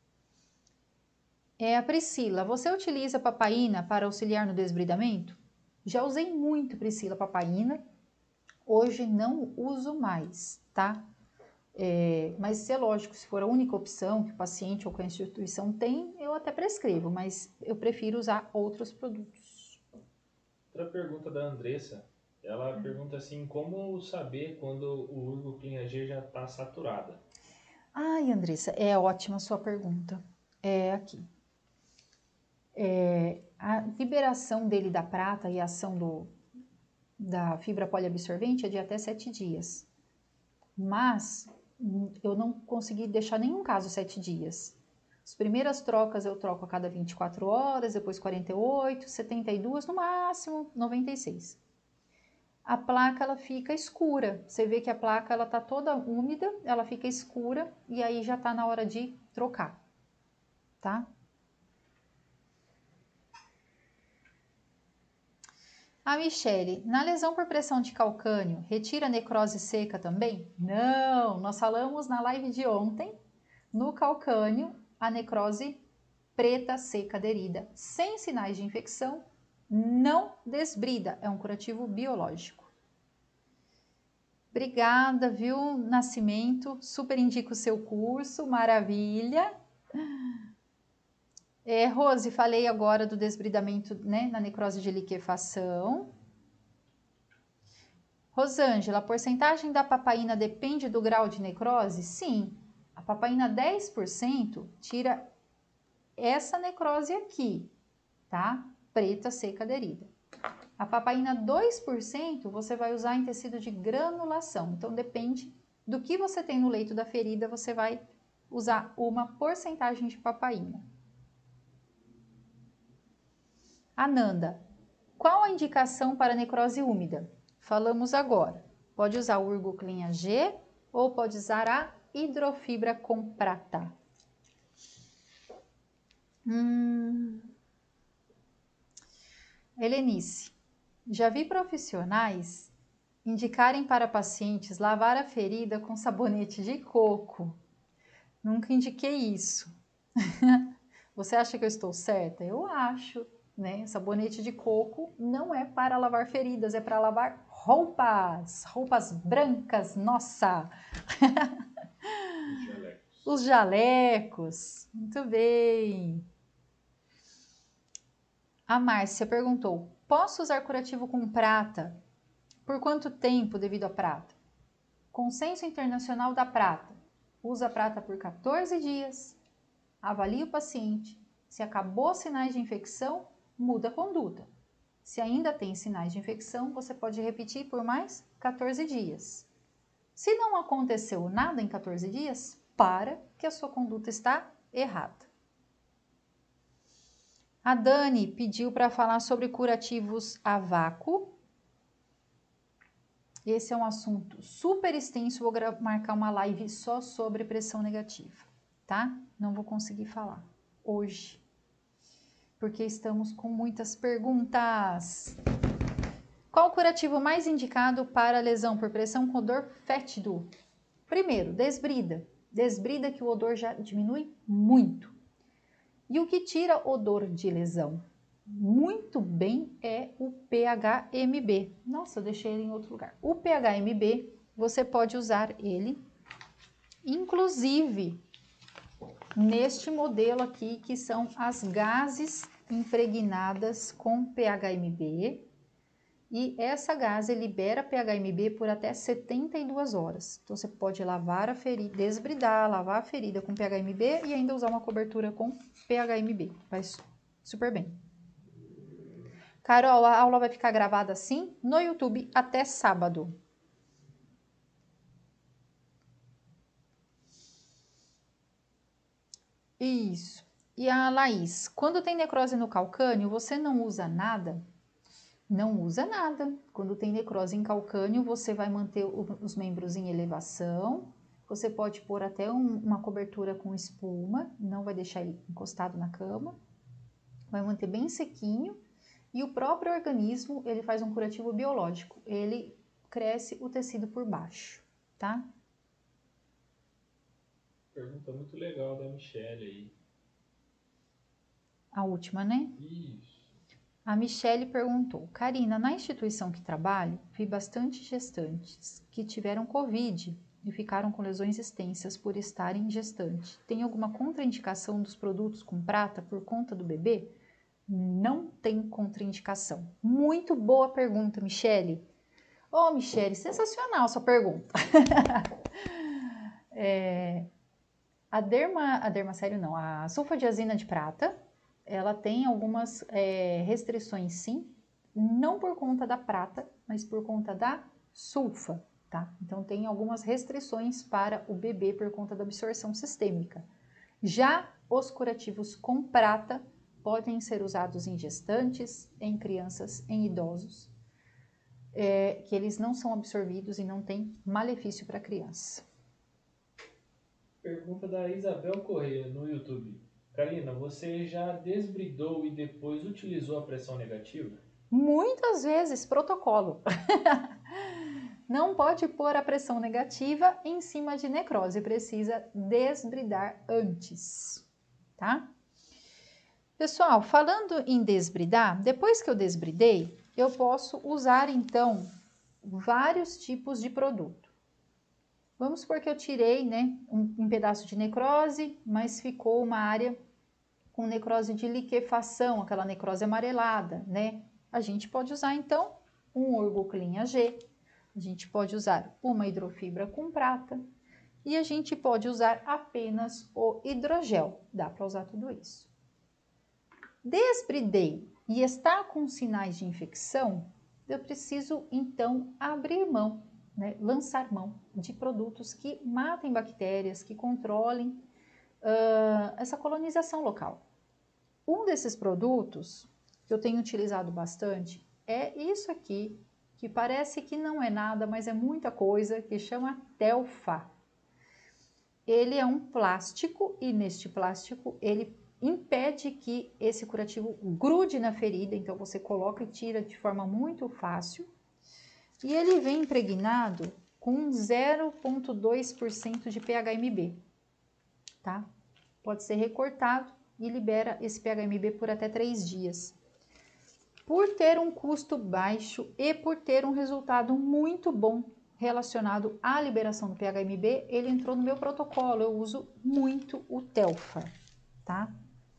[SPEAKER 1] É, a Priscila, você utiliza papaína para auxiliar no desbridamento? Já usei muito, Priscila, papaína. Hoje não uso mais, tá? É, mas é lógico, se for a única opção que o paciente ou que a instituição tem, eu até prescrevo, mas eu prefiro usar outros produtos.
[SPEAKER 2] Outra pergunta da Andressa. Ela pergunta assim, como saber quando o Urgo Clean A G já está saturada?
[SPEAKER 1] Ai, Andressa, é ótima a sua pergunta. É aqui. É, a liberação dele da prata e a ação do, da fibra poliabsorvente é de até sete dias. Mas eu não consegui deixar nenhum caso sete dias. As primeiras trocas eu troco a cada vinte e quatro horas, depois quarenta e oito, setenta e dois, no máximo noventa e seis. A placa ela fica escura. Você vê que a placa ela tá toda úmida, ela fica escura e aí já tá na hora de trocar, tá? A Michele, na lesão por pressão de calcânio, retira a necrose seca também? Não, nós falamos na live de ontem, no calcânio, a necrose preta, seca, aderida, sem sinais de infecção, não desbrida, é um curativo biológico. Obrigada, viu, Nascimento, super indico o seu curso, maravilha. É, Rose, falei agora do desbridamento, né, na necrose de liquefação. Rosângela, a porcentagem da papaína depende do grau de necrose? Sim, a papaína dez por cento tira essa necrose aqui, tá? Preta, seca, aderida. A papaína dois por cento você vai usar em tecido de granulação, então depende do que você tem no leito da ferida, você vai usar uma porcentagem de papaína. Ananda, qual a indicação para necrose úmida? Falamos agora. Pode usar o Urgo Clean A G ou pode usar a hidrofibra com prata. Hum. Helenice, já vi profissionais indicarem para pacientes lavar a ferida com sabonete de coco. Nunca indiquei isso. Você acha que eu estou certa? Eu acho. Né? Sabonete de coco não é para lavar feridas, é para lavar roupas, roupas brancas, nossa!
[SPEAKER 2] Os jalecos.
[SPEAKER 1] Os jalecos, muito bem. A Márcia perguntou, posso usar curativo com prata? Por quanto tempo devido à prata? Consenso Internacional da Prata, usa a prata por quatorze dias, avalie o paciente, se acabou sinais de infecção, muda a conduta. Se ainda tem sinais de infecção, você pode repetir por mais quatorze dias. Se não aconteceu nada em quatorze dias, para que a sua conduta está errada. A Dani pediu para falar sobre curativos a vácuo. Esse é um assunto super extenso, vou marcar uma live só sobre pressão negativa, tá? Não vou conseguir falar hoje, porque estamos com muitas perguntas. Qual o curativo mais indicado para lesão por pressão com odor fétido? Primeiro, desbrida. Desbrida que o odor já diminui muito. E o que tira odor de lesão? Muito bem é o P H M B. Nossa, eu deixei ele em outro lugar. O P H M B, você pode usar ele, inclusive, neste modelo aqui, que são as gases impregnadas com P H M B. E essa gase libera P H M B por até setenta e duas horas. Então, você pode lavar a ferida, desbridar, lavar a ferida com P H M B e ainda usar uma cobertura com P H M B. Faz super bem. Carol, a aula vai ficar gravada assim no YouTube até sábado. Isso. E a Laís, quando tem necrose no calcânio, você não usa nada? Não usa nada. Quando tem necrose em calcânio, você vai manter os membros em elevação. Você pode pôr até um, uma cobertura com espuma, não vai deixar ele encostado na cama. Vai manter bem sequinho. E o próprio organismo, ele faz um curativo biológico. Ele cresce o tecido por baixo, tá?
[SPEAKER 2] Pergunta muito legal da Michelle aí.
[SPEAKER 1] A última, né?
[SPEAKER 2] Isso.
[SPEAKER 1] A Michelle perguntou, Karina, na instituição que trabalho, vi bastante gestantes que tiveram Covid e ficaram com lesões extensas por estarem gestante. Tem alguma contraindicação dos produtos com prata por conta do bebê? Não tem contraindicação. Muito boa pergunta, Michele. Ô, oh, Michele, sensacional sua pergunta. é, a derma, a derma sério não, a sulfadiazina de prata, ela tem algumas é, restrições sim, não por conta da prata, mas por conta da sulfa, tá? Então tem algumas restrições para o bebê por conta da absorção sistêmica. Já os curativos com prata podem ser usados em gestantes, em crianças, em idosos, é, que eles não são absorvidos e não têm malefício para a criança.
[SPEAKER 2] Pergunta da Isabel Corrêa no YouTube. Karina, você já desbridou e depois utilizou a pressão negativa?
[SPEAKER 1] Muitas vezes, protocolo. Não pode pôr a pressão negativa em cima de necrose, precisa desbridar antes, tá? Pessoal, falando em desbridar, depois que eu desbridei, eu posso usar então vários tipos de produto. Vamos supor que eu tirei, né, um, um pedaço de necrose, mas ficou uma área com necrose de liquefação, aquela necrose amarelada, né? A gente pode usar então um Orgoclean A G, a gente pode usar uma hidrofibra com prata e a gente pode usar apenas o hidrogel, dá para usar tudo isso. Desbridei e está com sinais de infecção, eu preciso então abrir mão, né, lançar mão de produtos que matem bactérias, que controlem uh, essa colonização local. Um desses produtos que eu tenho utilizado bastante é isso aqui, que parece que não é nada, mas é muita coisa, que chama Telfa. Ele é um plástico e neste plástico ele impede que esse curativo grude na ferida, então você coloca e tira de forma muito fácil. E ele vem impregnado com zero vírgula dois por cento de P H M B, tá? Pode ser recortado e libera esse P H M B por até três dias. Por ter um custo baixo e por ter um resultado muito bom relacionado à liberação do P H M B, ele entrou no meu protocolo, eu uso muito o Telfa, tá?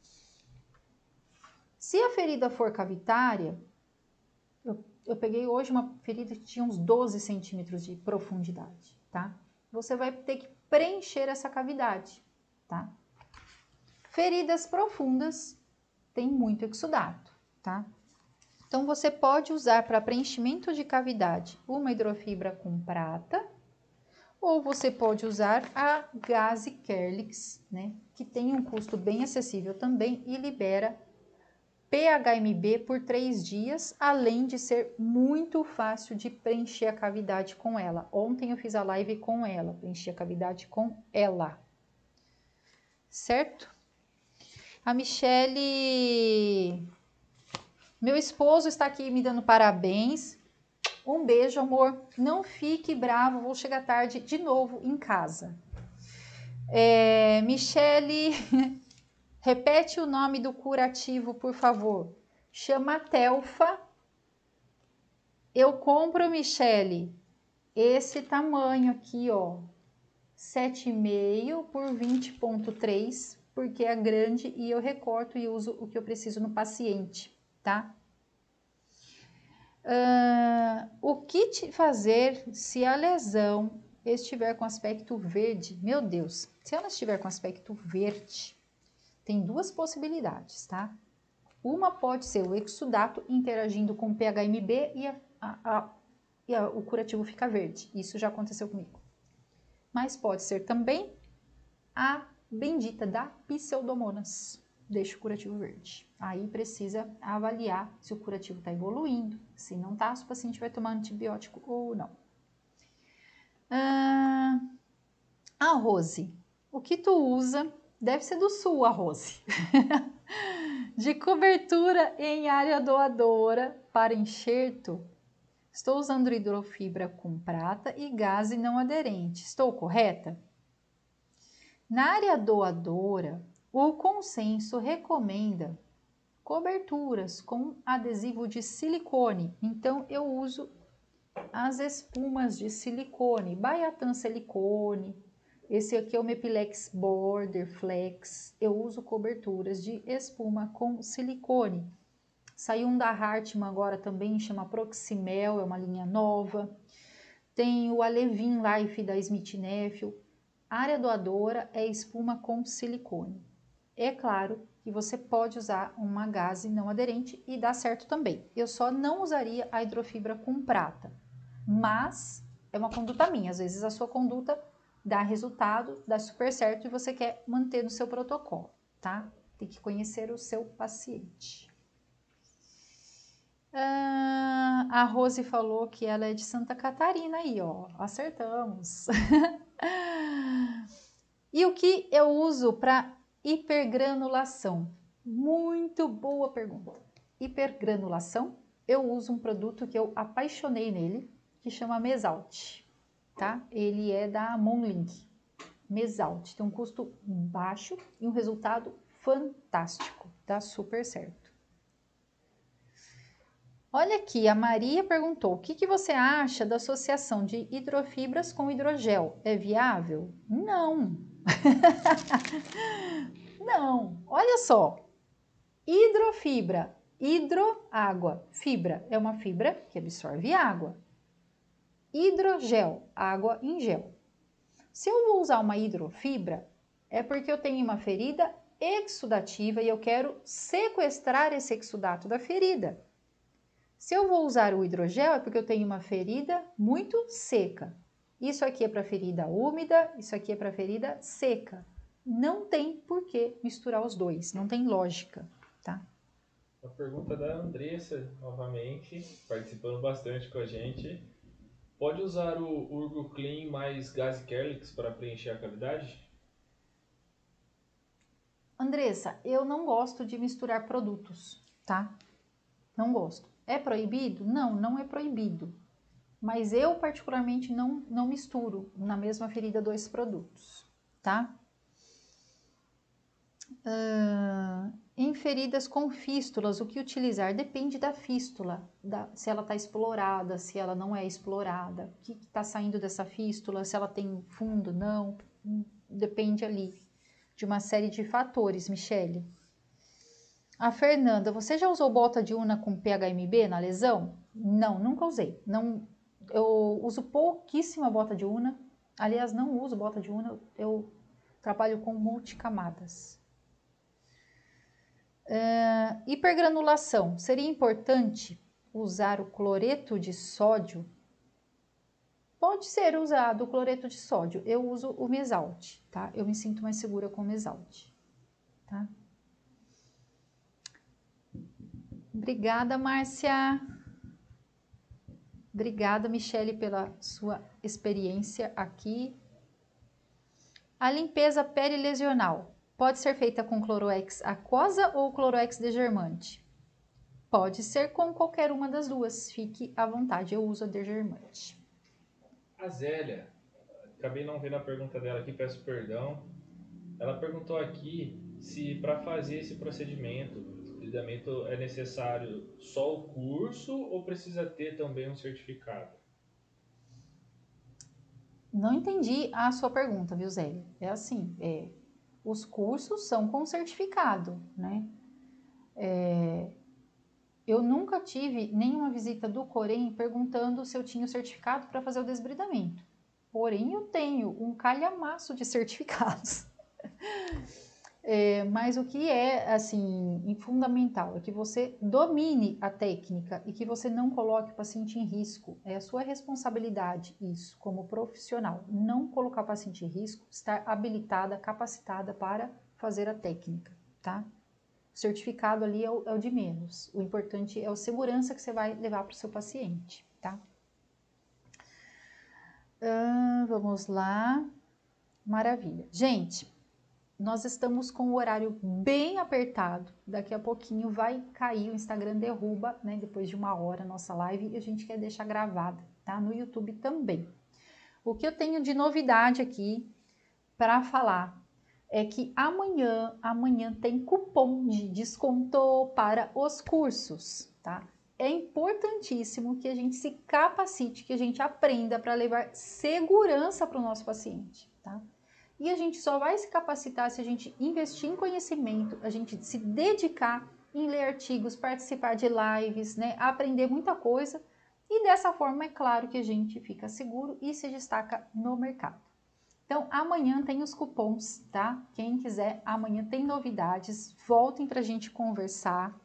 [SPEAKER 1] Se a ferida for cavitária, eu, eu peguei hoje uma ferida que tinha uns doze centímetros de profundidade, tá? Você vai ter que preencher essa cavidade, tá? Feridas profundas tem muito exudato, tá? Então, você pode usar para preenchimento de cavidade uma hidrofibra com prata, ou você pode usar a Gaze Kerlix, né? Que tem um custo bem acessível também e libera P H M B por três dias, além de ser muito fácil de preencher a cavidade com ela. Ontem eu fiz a live com ela, preenchi a cavidade com ela. Certo? A Michele... Meu esposo está aqui me dando parabéns. Um beijo, amor. Não fique bravo, vou chegar tarde de novo em casa. É, Michele, repete o nome do curativo, por favor. Chama Telfa. Eu compro, Michele, esse tamanho aqui, ó. sete vírgula cinco por vinte ponto três, porque é grande e eu recorto e uso o que eu preciso no paciente, tá? Uh, o que te fazer se a lesão estiver com aspecto verde? Meu Deus, se ela estiver com aspecto verde, tem duas possibilidades, tá? Uma pode ser o exudato interagindo com o P H M B e, a, a, a, e a, o curativo fica verde. Isso já aconteceu comigo. Mas pode ser também a bendita da Pseudomonas. Deixa o curativo verde. Aí precisa avaliar se o curativo está evoluindo. Se não está, se o paciente vai tomar antibiótico ou não. Ah, a Rose. O que tu usa? Deve ser do sul, a Rose. De cobertura em área doadora para enxerto. Estou usando hidrofibra com prata e gaze não aderente. Estou correta? Na área doadora, o consenso recomenda coberturas com adesivo de silicone. Então, eu uso as espumas de silicone, Baiatan silicone. Esse aqui é o Mepilex Border Flex. Eu uso coberturas de espuma com silicone. Saiu um da Hartmann agora também, chama Proximel, é uma linha nova. Tem o Alevin Life da Smith Nephew. Área doadora é espuma com silicone. É claro que você pode usar uma gaze não aderente e dá certo também. Eu só não usaria a hidrofibra com prata, mas é uma conduta minha. Às vezes a sua conduta dá resultado, dá super certo e você quer manter no seu protocolo, tá? Tem que conhecer o seu paciente. Ah, a Rose falou que ela é de Santa Catarina aí, ó. Acertamos. E o que eu uso para hipergranulação? Muito boa pergunta. Hipergranulação, eu uso um produto que eu apaixonei nele, que chama Mesalt, tá? Ele é da Monlink. Mesalt, tem um custo baixo e um resultado fantástico, dá super certo. Olha aqui, a Maria perguntou, o que, que você acha da associação de hidrofibras com hidrogel? É viável? Não. Não, olha só. Hidrofibra, hidro, água, fibra é uma fibra que absorve água. Hidrogel, água em gel. Se eu vou usar uma hidrofibra, é porque eu tenho uma ferida exudativa e eu quero sequestrar esse exudato da ferida. Se eu vou usar o hidrogel, é porque eu tenho uma ferida muito seca. Isso aqui é para ferida úmida, isso aqui é para ferida seca. Não tem por que misturar os dois, não tem lógica, tá?
[SPEAKER 2] A pergunta da Andressa, novamente, participando bastante com a gente. Pode usar o Urgo Clean mais Gaze Kerlix para preencher a cavidade?
[SPEAKER 1] Andressa, eu não gosto de misturar produtos, tá? Não gosto. É proibido? Não, não é proibido. Mas eu, particularmente, não, não misturo na mesma ferida dois produtos, tá? Uh, em feridas com fístulas, o que utilizar? Depende da fístula, da, se ela está explorada, se ela não é explorada, o que está saindo dessa fístula, se ela tem fundo, não. Depende ali de uma série de fatores, Michele. A Fernanda, você já usou bota de Una com P H M B na lesão? Não, nunca usei. Não, eu uso pouquíssima bota de Una. Aliás, não uso bota de Una, eu trabalho com multicamadas. Uh, hipergranulação. Seria importante usar o cloreto de sódio? Pode ser usado o cloreto de sódio. Eu uso o Mesalt, tá? Eu me sinto mais segura com o Mesalt, tá? Obrigada, Márcia. Obrigada, Michele, pela sua experiência aqui. A limpeza perilesional pode ser feita com clorox aquosa ou clorox degermante? Pode ser com qualquer uma das duas. Fique à vontade, eu uso a degermante.
[SPEAKER 2] A Zélia, acabei não vendo a pergunta dela aqui, peço perdão. Ela perguntou aqui se para fazer esse procedimento, desbridamento, é necessário só o curso ou precisa ter também um certificado?
[SPEAKER 1] Não entendi a sua pergunta, viu, Zélia? É assim, é, os cursos são com certificado, né? É, eu nunca tive nenhuma visita do Corém perguntando se eu tinha o certificado para fazer o desbridamento. Porém, eu tenho um calhamaço de certificados. É, mas o que é, assim, fundamental é que você domine a técnica e que você não coloque o paciente em risco. É a sua responsabilidade isso, como profissional. Não colocar o paciente em risco, estar habilitada, capacitada para fazer a técnica, tá? O certificado ali é o, é o de menos. O importante é a segurança que você vai levar para o seu paciente, tá? Ah, vamos lá. Maravilha. Gente, nós estamos com o horário bem apertado. Daqui a pouquinho vai cair, o Instagram derruba, né? Depois de uma hora a nossa live e a gente quer deixar gravada, tá? No YouTube também. O que eu tenho de novidade aqui para falar é que amanhã, amanhã tem cupom de desconto para os cursos, tá? É importantíssimo que a gente se capacite, que a gente aprenda para levar segurança para o nosso paciente, tá? E a gente só vai se capacitar se a gente investir em conhecimento, a gente se dedicar em ler artigos, participar de lives, né? Aprender muita coisa. E dessa forma, é claro que a gente fica seguro e se destaca no mercado. Então, amanhã tem os cupons, tá? Quem quiser, amanhã tem novidades. Voltem para a gente conversar.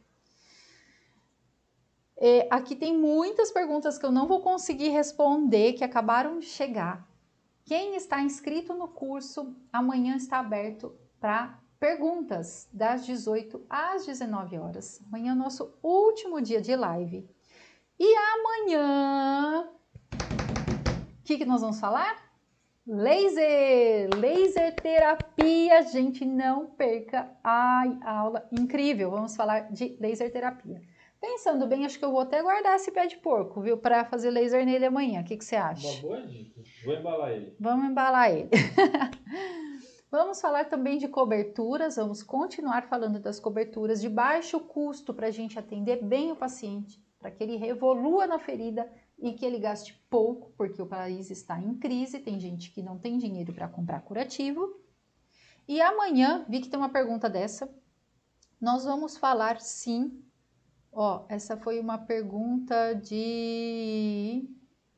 [SPEAKER 1] É, aqui tem muitas perguntas que eu não vou conseguir responder, que acabaram de chegar. Quem está inscrito no curso, amanhã está aberto para perguntas, das dezoito às dezenove horas. Amanhã é o nosso último dia de live. E amanhã, o que, que nós vamos falar? Laser! Laser terapia, gente, não perca. Ai, aula incrível, vamos falar de laser terapia. Pensando bem, acho que eu vou até guardar esse pé de porco, viu? Para fazer laser nele amanhã. O que, que você acha?
[SPEAKER 2] Uma boa dica. Vou embalar ele.
[SPEAKER 1] Vamos embalar ele. Vamos falar também de coberturas. Vamos continuar falando das coberturas de baixo custo para a gente atender bem o paciente, para que ele evolua na ferida e que ele gaste pouco, porque o país está em crise. Tem gente que não tem dinheiro para comprar curativo. E amanhã, vi que tem uma pergunta dessa. Nós vamos falar sim. Ó, essa foi uma pergunta de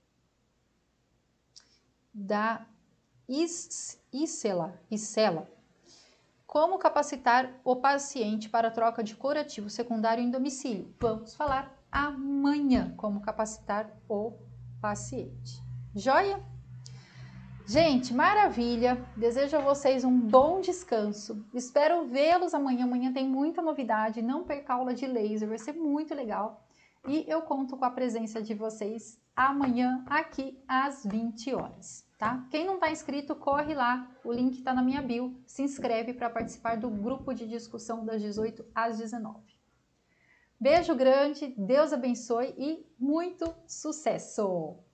[SPEAKER 1] da Is, Isela, Isela. Como capacitar o paciente para a troca de curativo secundário em domicílio? Vamos falar amanhã como capacitar o paciente. Joia? Gente, maravilha! Desejo a vocês um bom descanso. Espero vê-los amanhã. Amanhã tem muita novidade. Não perca a aula de laser, vai ser muito legal. E eu conto com a presença de vocês amanhã aqui às vinte horas, tá? Quem não está inscrito, corre lá. O link está na minha bio. Se inscreve para participar do grupo de discussão das dezoito às dezenove. Beijo grande, Deus abençoe e muito sucesso!